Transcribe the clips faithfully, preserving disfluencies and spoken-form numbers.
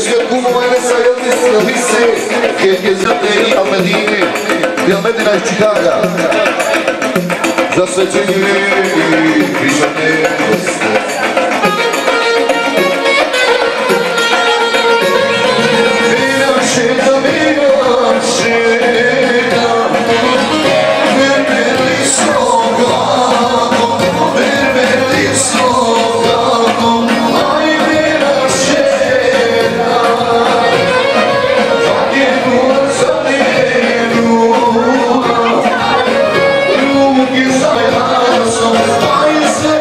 kumova i nesa jedne lise, je zrte i Almedine, i Almedina iz Čikaga. Za svećenje i križane goste. Vinam šeta, vinam šeta, vermeli slogano, vermeli slogano, aj vinam šeta, tak je nula za nula, ruki za jasom, aj za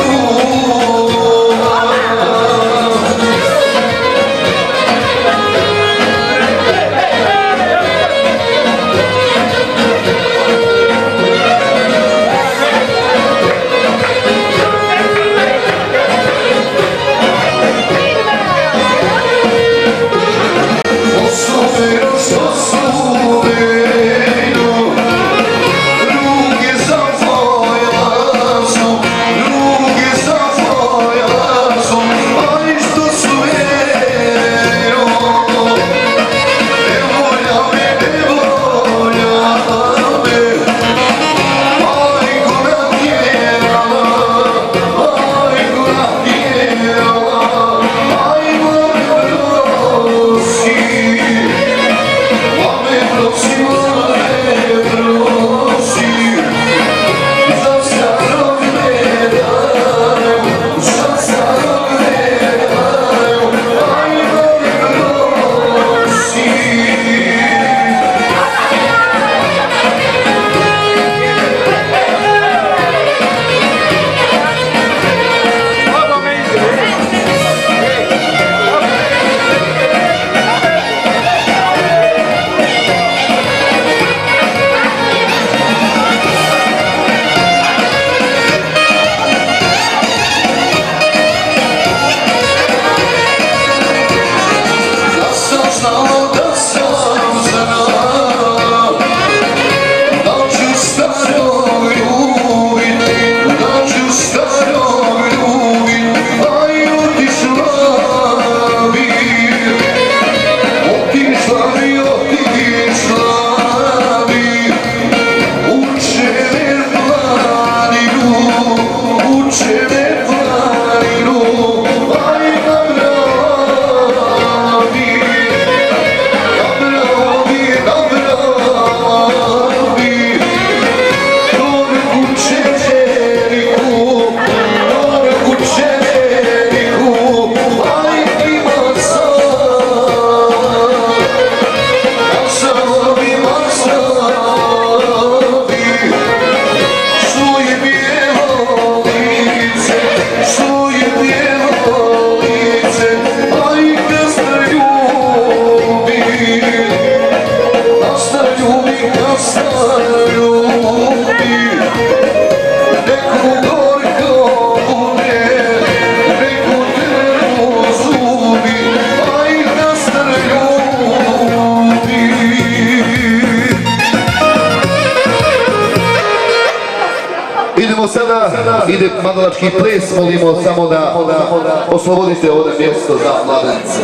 ide mandalački ples, molimo samo da oslobodite ovdje mjesto za mladence.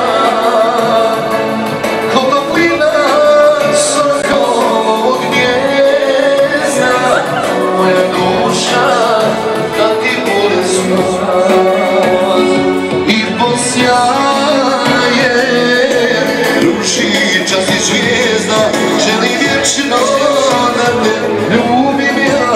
Yeah. zvijezda, želim vječno da te ljubim ja.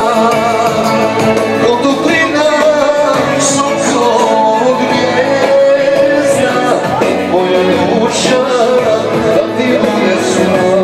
Od toplina visokog gnijezda, moja duša da ti bude sva.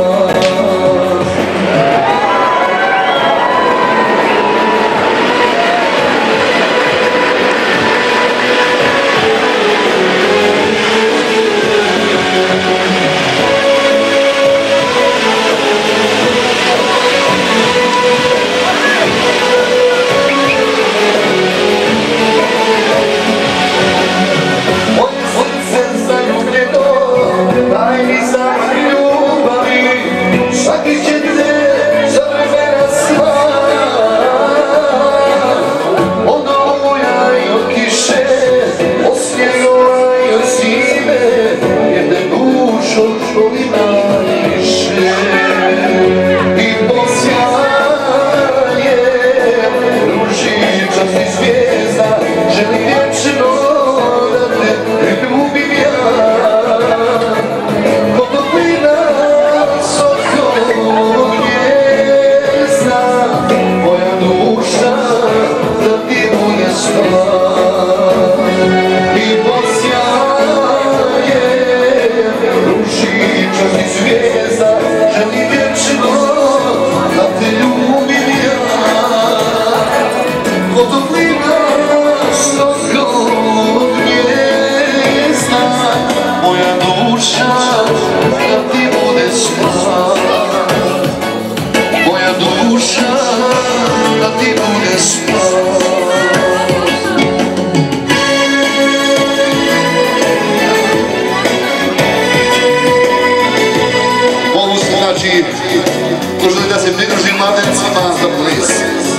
Ko želi da se pridruži mladencima za ples.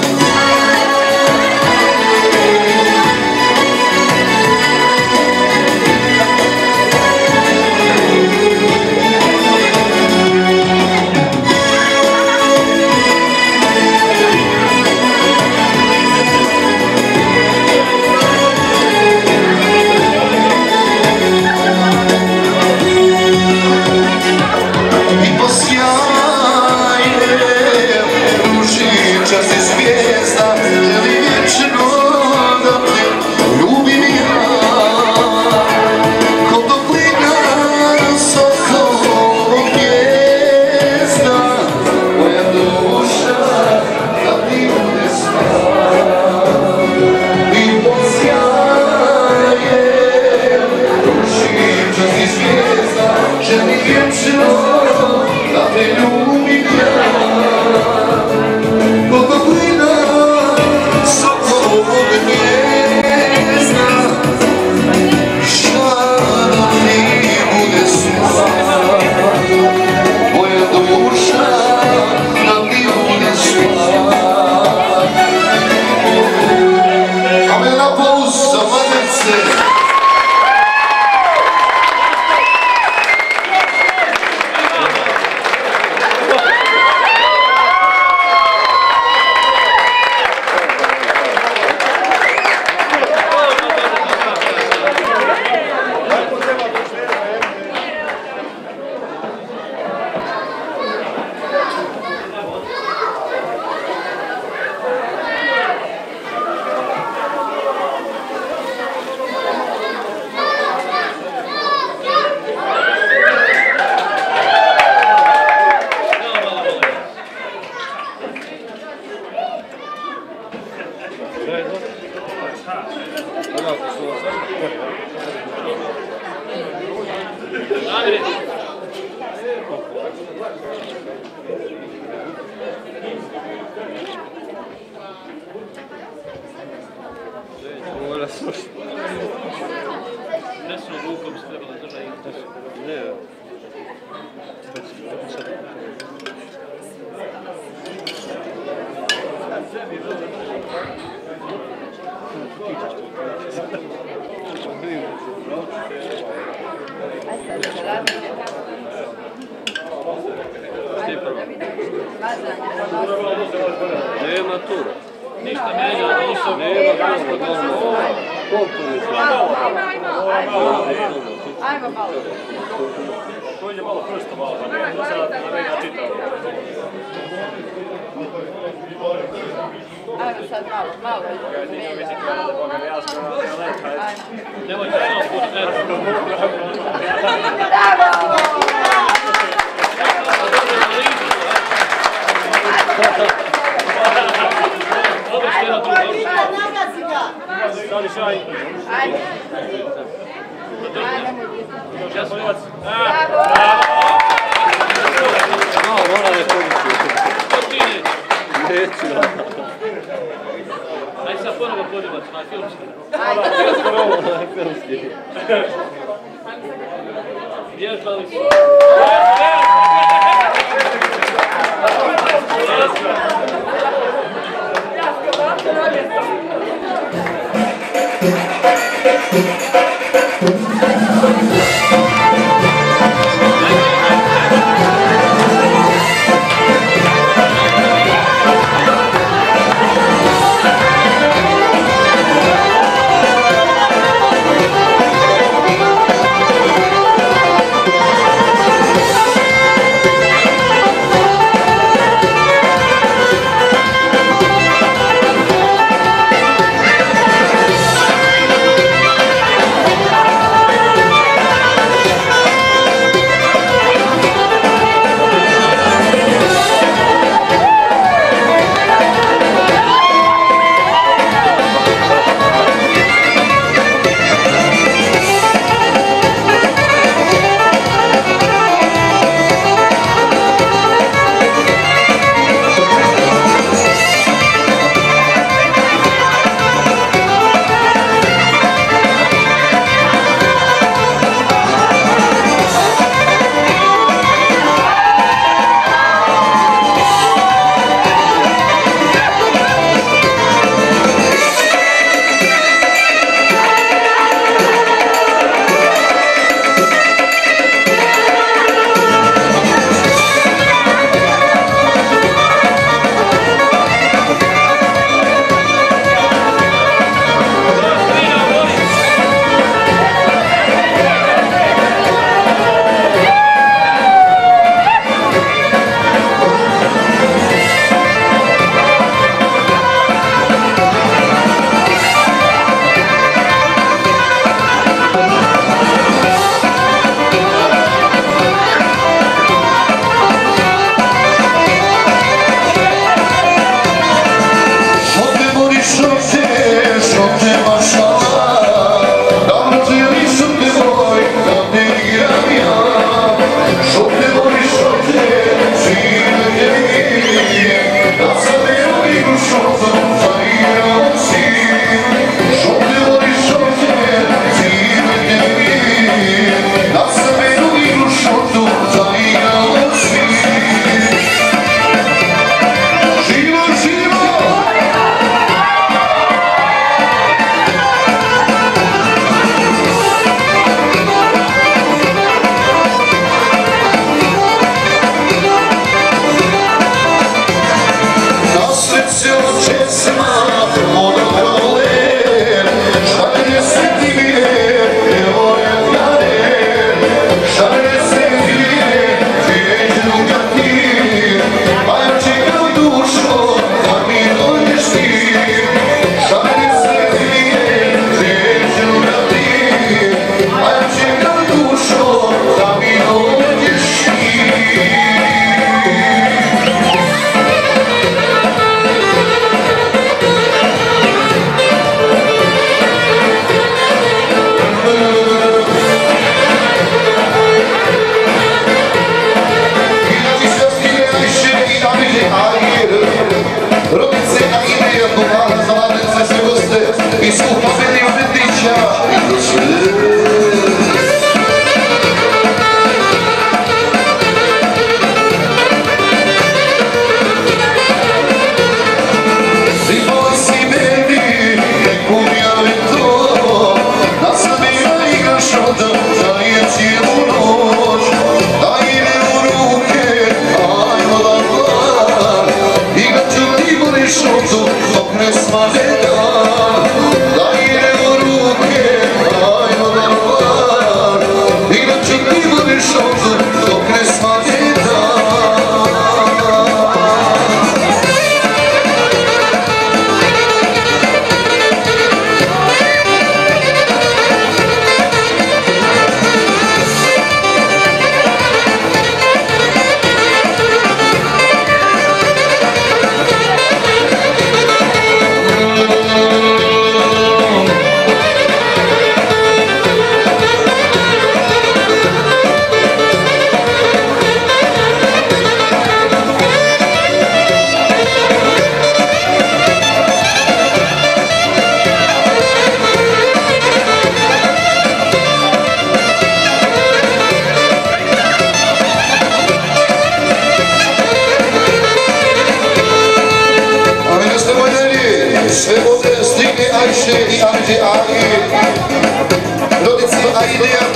Desnom rukom se trebala držati. Ne. Nema tura. Ništa menja, ništa nema, nema, nema. Koliko je Ajmo malo. Dođe malo prsto malo, pa ne da sad na mega čitao. Ajmo sad malo, malo. Nemoj te samo pušti. Bravo! Dobro što je na drugo. Nagazi ga! Stani šaj. Ajde. Ja sam novac. Bravo! Malo mora ne području. To ti neće. Neću. Ajde sad ponovo podivac, na filmski. Ja sam ovo na filmski. Vježbali su.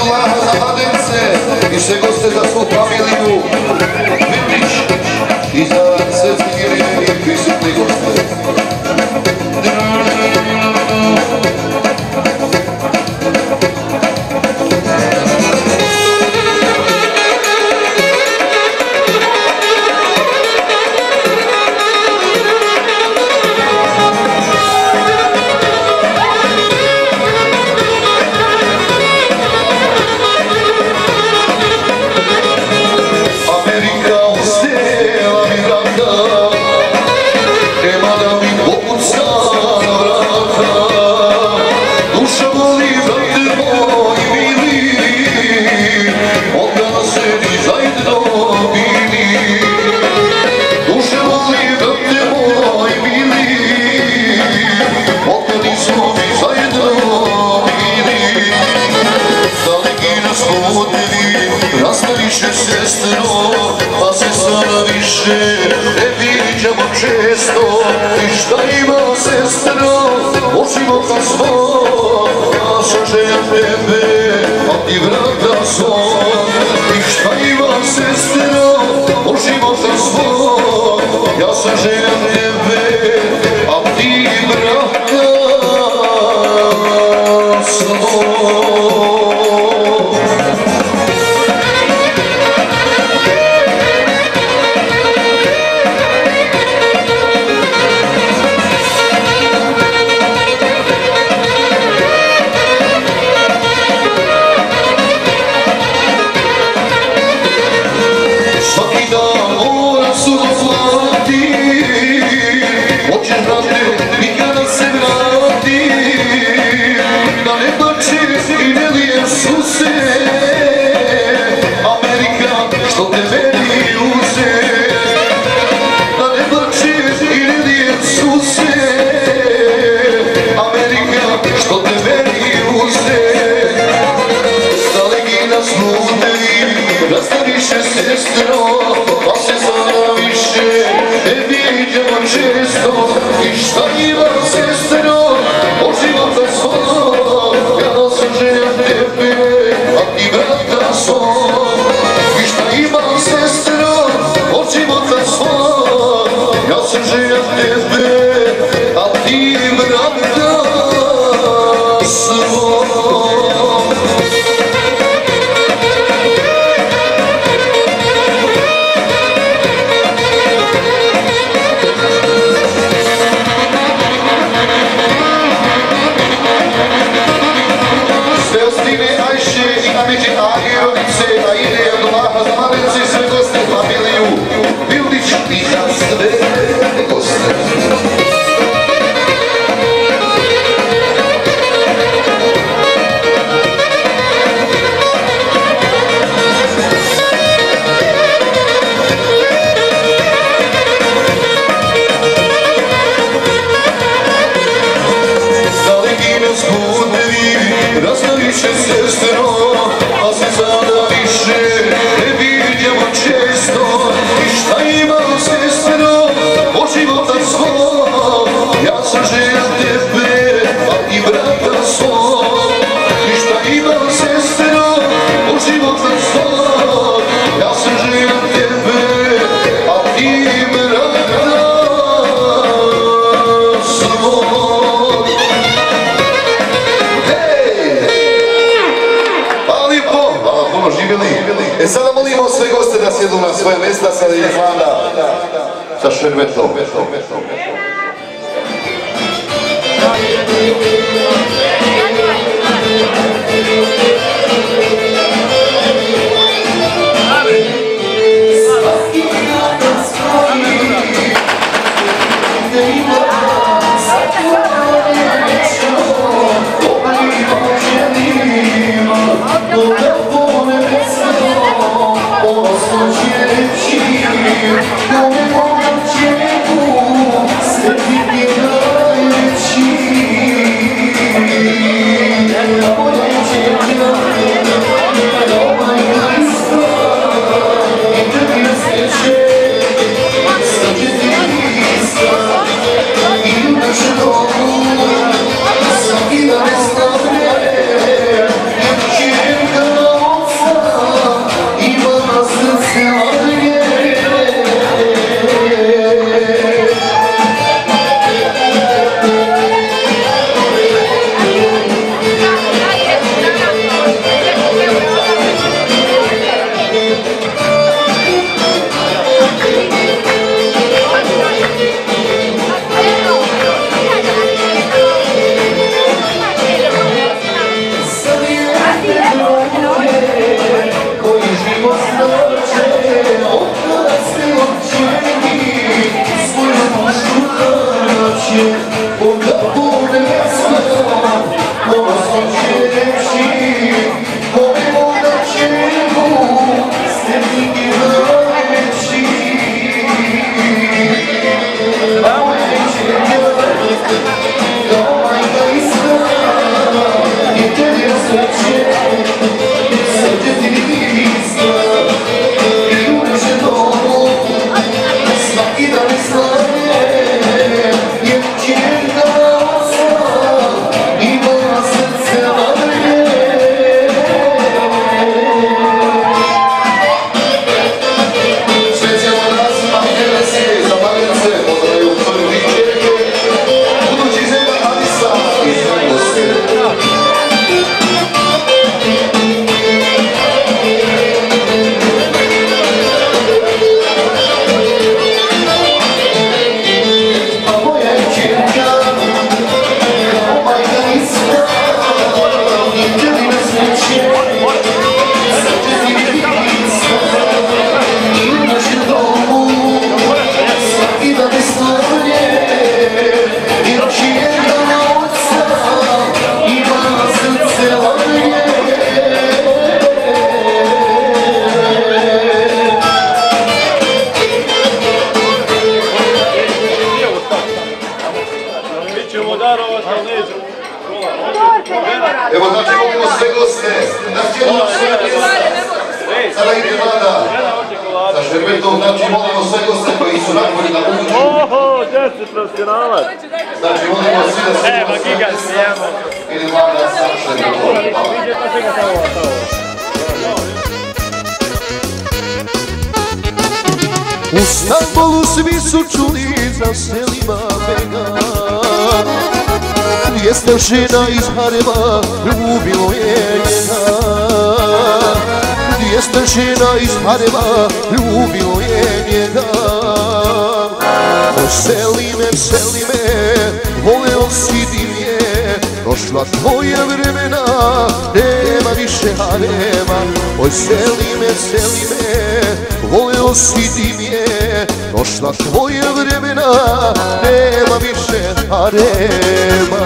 Abdullaha za mladence i sve goste za svu familiju Vindić i za sve cigire i prisutni goste. Često, i šta ima sestro, od života svog, ja sam želja tebe, a ti vrata svog. I šta ima sestro, od života svog, ja sam želja tebe, a ti vrata svog. E sada molimo sve goste da sjedu na svoje mjesta, sada je Ivana sa šerbetom. Thank you. sada ide vlada. Za šerbetom, znači molimo sve goste koji su napoli da uđu. Oho, djeci profesionalac. Znači molimo svi da se E, ma gigant, jemo. Ide vlada sa šerbetom. Vidje pa svega tamo, tamo. U Stambolu svi su čuli za Selima Bega. Dvijesta žena iz Harema ljubilo je njega. Dvijesta žena iz Harema ljubilo je njega. O Selime, Selime, voleo si dimje. Došla tvoja vremena, nema više harema. Oj Selime, Selime, voleo si dimje. Došla tvoja vremena, nema više harema.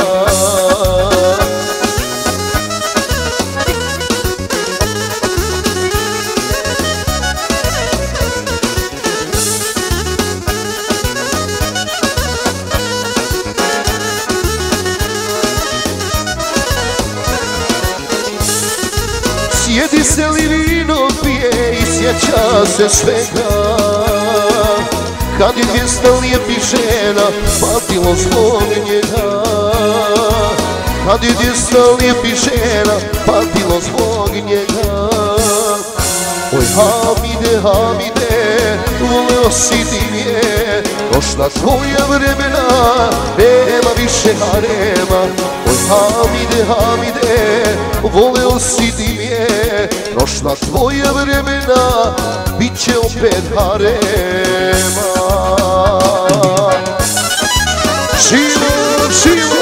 Sjedi se li vino pije i sjeća se svega. Kad je dvijesta lijepih žena patilo zbog njega. Kad je dvijesta lijepih žena patilo zbog njega. Oj Hamide, Hamide, voleo si dimje. Došla tvoja vremena, nema više harema. Oj Hamide, Hamide, voleo si dimje. Došla tvoja vremena, bit će opet harema. Živo, živo.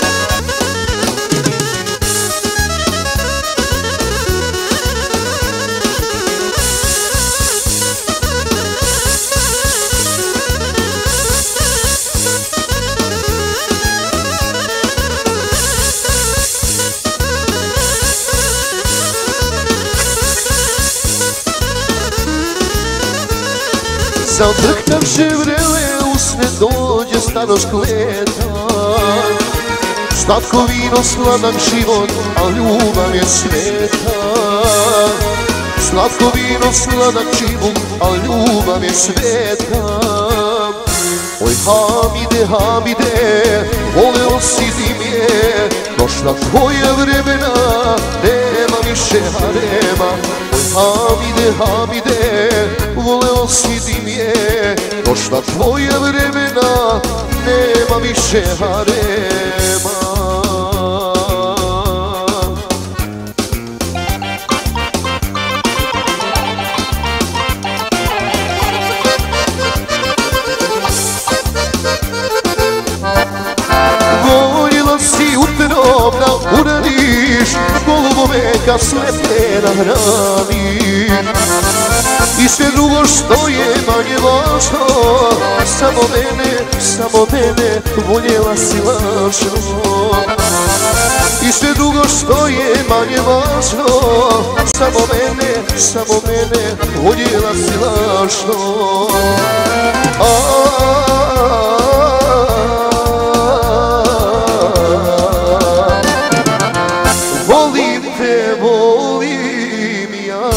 Zadrhtavše vrele usne dođe starost leta. Slatko vino, sladak život, a ljubav je sveta. Slatko vino, sladak život, a ljubav je sveta. Oj Hamide, Hamide, voleo si dimje. Došla tvoja vremena, nema više harema. Oj Hamide, Hamide, voleo si dimje. Došla tvoja vremena, nema više harema. Voljela si uterom da uradiš, golubove kad slepe da hraniš. I sve drugo što je manje važno, samo mene, samo mene voljela si lažno. I sve drugo što je manje važno, samo mene, samo mene voljela si lažno. Volim te, volim ja.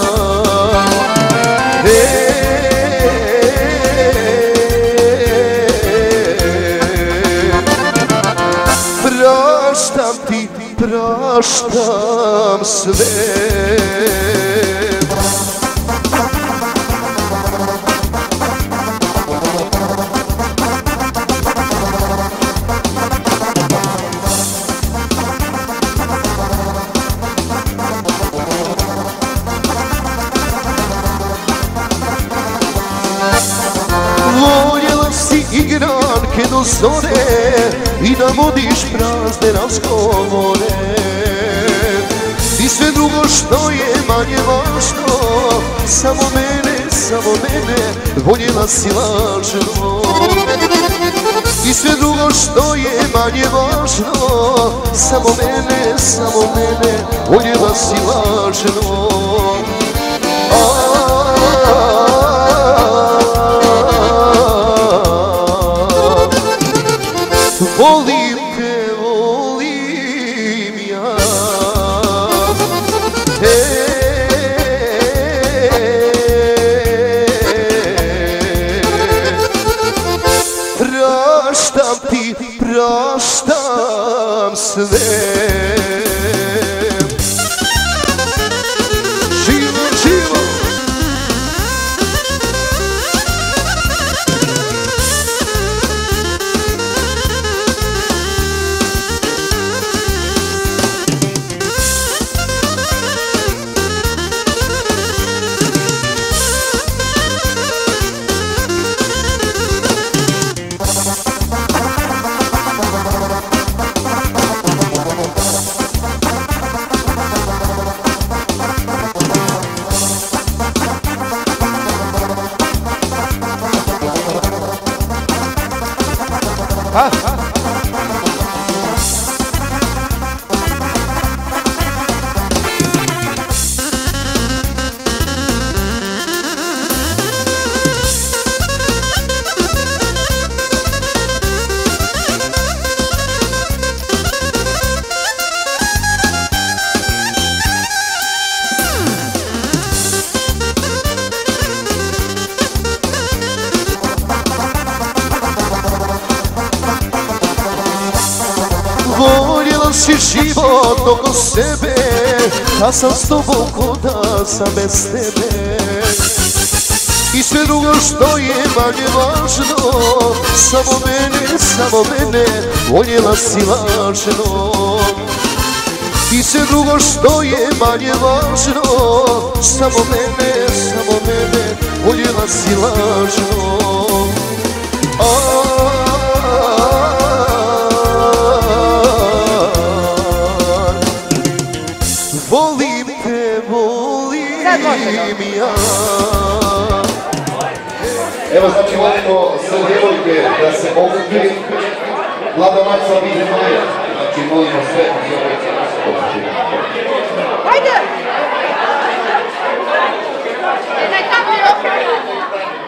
Praštam ti, praštam sve. Voljela si igranke do zore i da vodiš prazne razgovore. I sve drugo što je manje važno, samo mene, samo mene voljela si lažno. I sve drugo što je manje važno, samo mene, samo mene voljela si lažno. Volim te, volim ja. Hey. Ha? Voljela si život oko sebe, a sam s tobom ko da sam bez tebe. I sve drugo što je manje važno, samo mene, samo mene, voljela si lažno. I sve drugo što je manje važno, samo mene, samo mene, voljela si lažno. Volim te, volim ja. Evo znači volimo sve djevojke da se okupi. Vlada Maca vide Maja. Znači molimo sve djevojke da se okupi. Hajde! Daj tamo je okrenuo.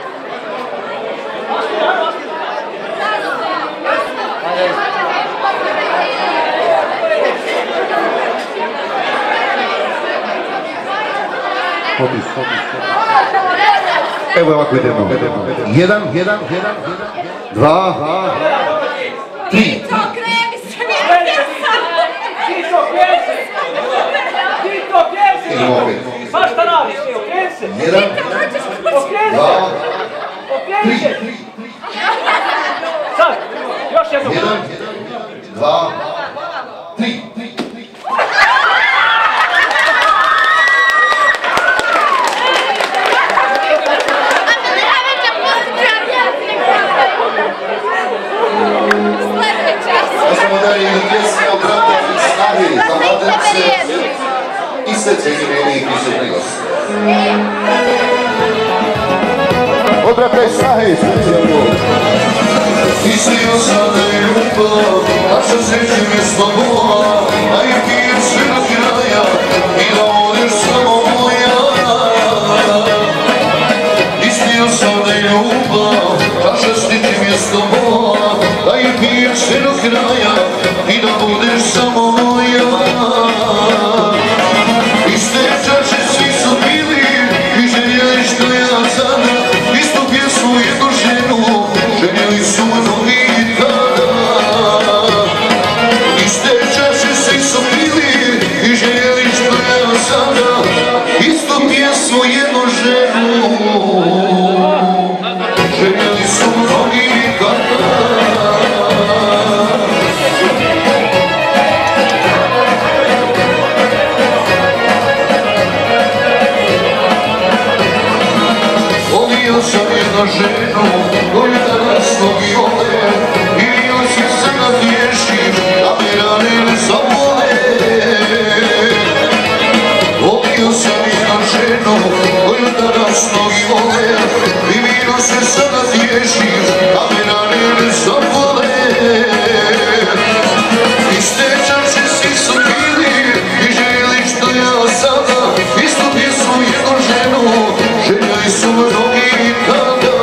Popis, popis, popis. Evo ovako idemo. Jedan, jedan, jedan, dva, dva, tri. To kreni se mi Ti to kreni! Ti to kreni! Idemo opet. Pa šta radiš ti, okreni se! Jedan, Okreni dva, se! Okreni se! Sad, još jednom! jedan, dva, tri. Ja sam udari i pjesme o brata i snahi za mladence i srce imenih prisutnih gosti. Od brata i snahi, specijalno. Mislio sam da je ljubav, a sa srećem je sloboda, a i pijem sve do kraja i da voliš samo moja. Mislio sam da je ljubav, a sa srećem je sloboda, a i pijem sve do kraja i da budeš samo moja. Iste čaše svi su bili i željeli što ja sada, istu pjesmu jednu ženu, željeli su mnogi tada. Iste čaše svi su bili i željeli što ja sada, istu pjesmu jednu ženu, željeli su mnogi tada. Volio sam jednu ženu koju danas mnogi vole i joj si sada tješim da me rane ne zavole. Volio sam jednu ženu koju danas mnogi vole i joj si sada tješim da me rane ne zavole. Iste čaše svi su bili i željeli što ja sada, istu pjesmu jednu ženu, željeli su mnogi tada.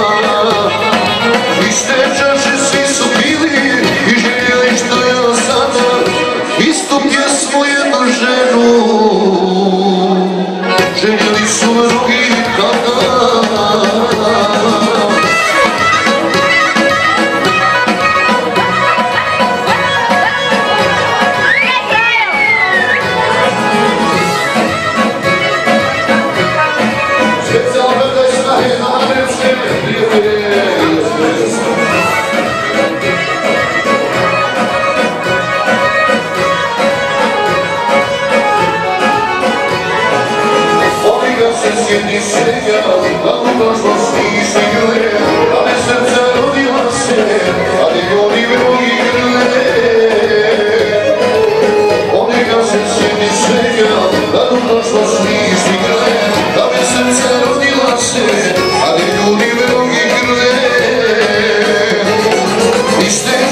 Iste čaše svi su bili i željeli što ja sada, istu pjesmu jednu ženu, željeli su mnogi tada. Sjedi svega, da u prošlosti istigle, a me srca rodila se, ali oni mnogi grle. Onega se sjedi svega, da u prošlosti istigle, a me srca rodila se, ali ljudi mnogi grle. Iste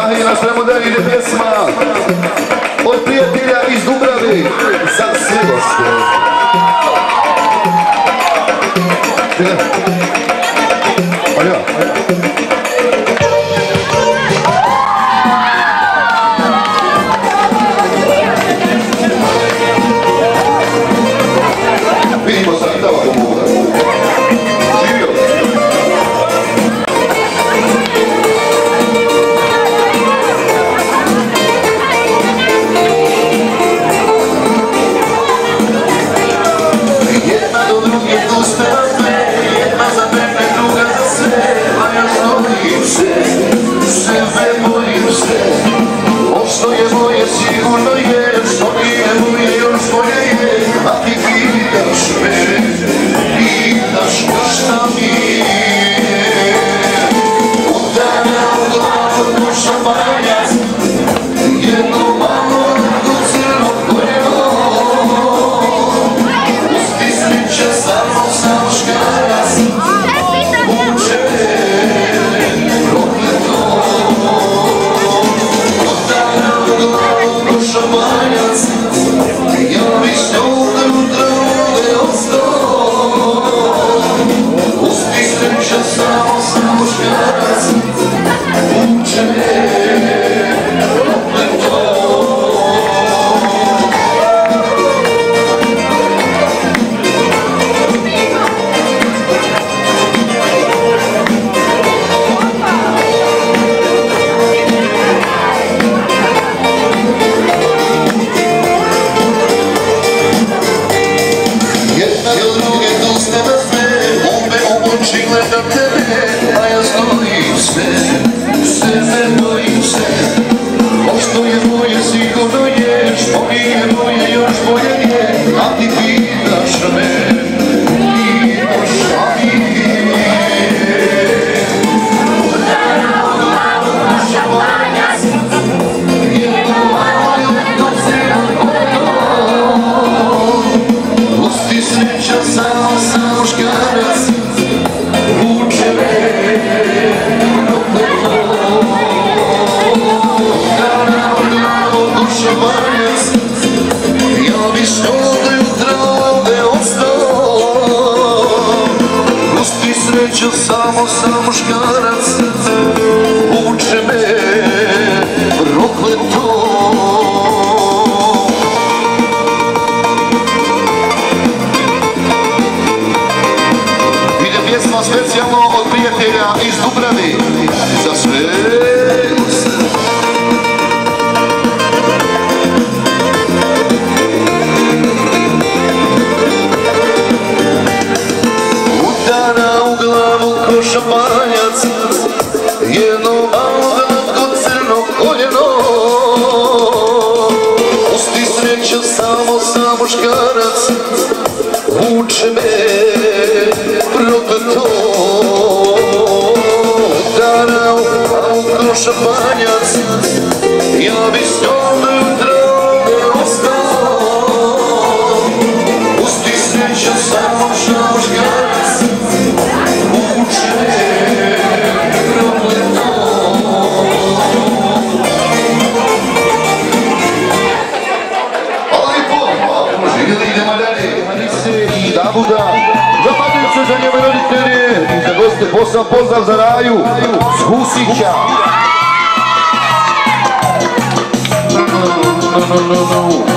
i na svemu da ide pjesma od prijatelja iz Dubrave za sve goste. Alja. Vidimo se, dava pomoga. Živio. Jedna do druge dosta sve, jedna za mene, druga za sve, a ja zovim se, sebe bojim se. O što je moje sigurno je, što nije moje još moje je, a ti pitaš me, pitaš šta mi je. Udanja u glavu duša banjac, jedno malo do crno koljeno. Pusti sliče samo sa muškarac, uče prokleto. Udanja u glavu duša banjac, ja bi s njom da utra ovdje ostao. Pusti sliče samo sa muškarac, uče prokleto. Jedna do druge dosta da sve, bombe u oči gledam tebe, a ja zlovim se, sebe bojim se. O što je moje sigurno je, što nije moje još bolje je, a ti pitaš me, pitaš šta mi je. Duša banjac, jedno malo do crno koljeno. Pusti sreća samo sa muškarac, uče me prokleto. Dana u glavu duša banjac, ja bi s njom da jutra ovdje ostao. Pusti sreća samo sa muškarac, uče me prokleto. Pjesma specijalno od prijatelja iz Dubrave za sve goste. Udana u glavu ko šampanjac, jedno malo glatko crno koljeno. Pusti sreća samo sa muškarac, uče me prokleto. Dana u glavu ko šampanjac, ja bi s njom da jutra ovdje ostao. Pusti sreća samo sa muškarac, uče me prokleto. Ali po, ako živjeli idemo dalje. I Dabuda, zapadim se za njeme roditelje i za goste posao pozdrav za Raju s Husića. No, no, no, no, no.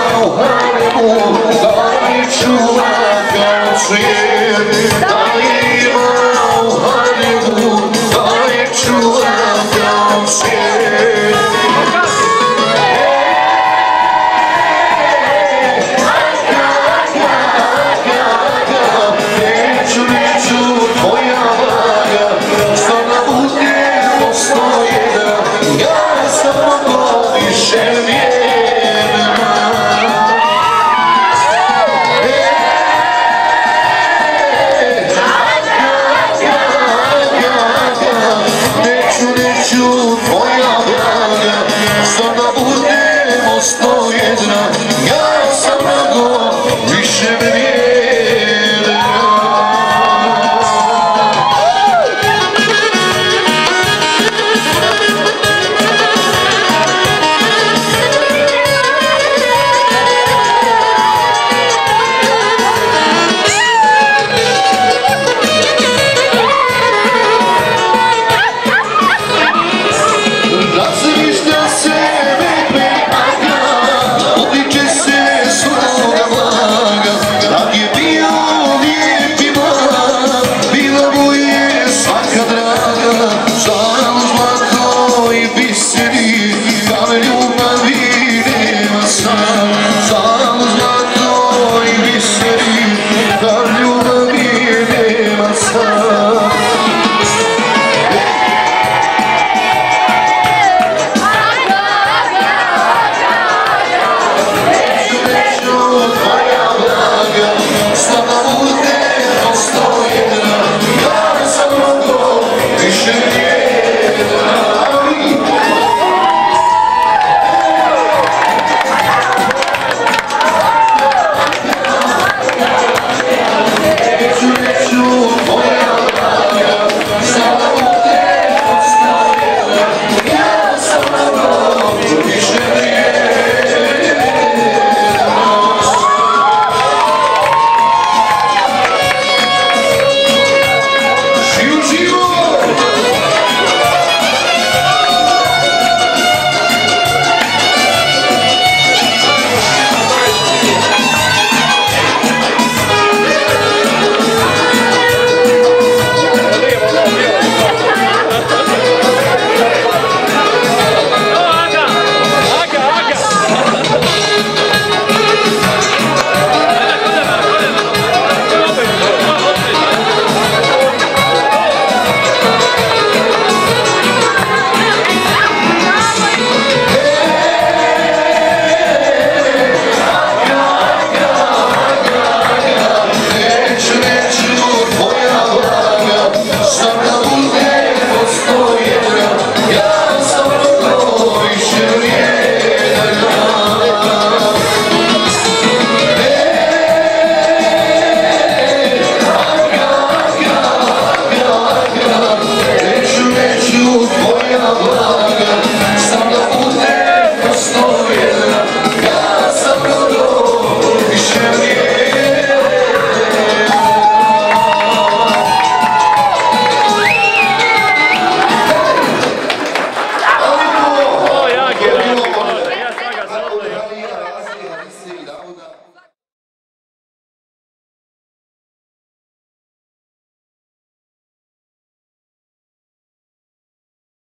Daj